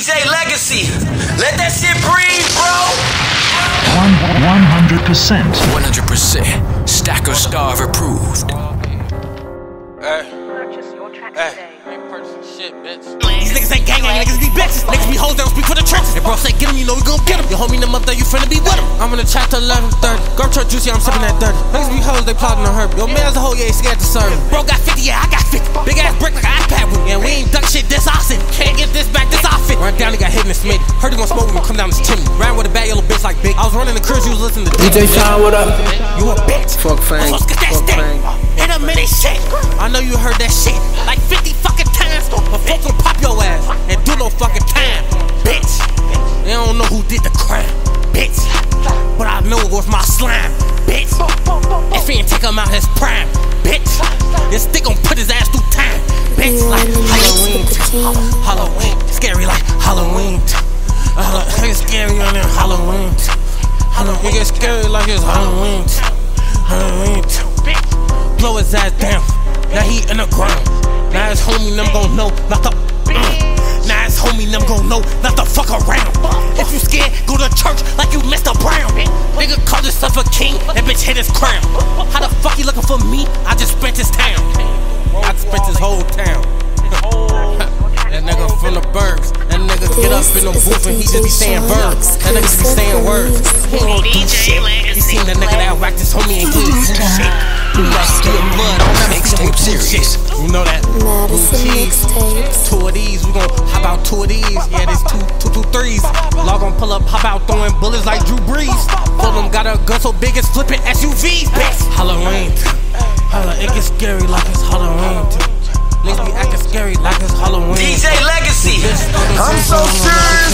DJ Legacy, let that shit breathe, bro. 100%. 100%. Stacker Starve approved. Shit, bitch. These niggas ain't gang, niggas be bitches. Niggas be hoes, they don't speak for the trenches. If bro say get him, you know we gon' get him. Your homie them up there, you finna be with him. I'm in the chat till 11:30. Go church juicy, I'm sipping that 30. Niggas be hoes, they plotting on her. Yo, man's a hoe, yeah, he scared to serve. Bro got 50, yeah, I got 50. Big ass brick like an iPad with me. And we ain't duck shit, this offset. Can't get this back, this outfit. Run down, he got hit in the Smith. Heard he gon' smoke with me, come down this chimney. Ran with a bad yellow bitch like Big. I was running the crib, you was listening to DJ Sean, what up? You a bitch. Fuck Fang. Fuck Fang. Hit him in his shit. I know you heard that shit like 50 fucking times. But folks gon' pop your ass and do no fucking time, bitch. They don't know who did the crime, bitch. But I know it was my slime, bitch. If he ain't take him out his prime, bitch, this stick gon' put his ass through time, bitch. Like Halloween, Halloween, scary like Halloween. It's scary on that Halloween. It get scary like it's Halloween. Halloween. Blow his ass down. Now he in the ground. Now his homie them gon' know not to. Now his homie them gon' know not to fuck around. If you scared, go to church like you Mr. Brown. Nigga call himself a king, that bitch hit his crown. How the fuck he looking for me? I just spent his town. I just spent his whole town. That nigga from the Bergs. That nigga get up in the booth and he just be saying verbs. That nigga be saying words. He ain't gon' do shit. He seen the nigga that whacked his homie and he do shit. He like steal blood on that mixtape series. You know that? Two of these, we gon' hop out 2 of these. Yeah, there's two threes. Log gon' pull up, hop out throwing bullets like Drew Brees. Full them got a gun so big it's flipping SUVs, bitch. Halloween. It gets scary like it's Halloween. Niggas be acting scary like it's Halloween. DJ Legacy, I'm so serious.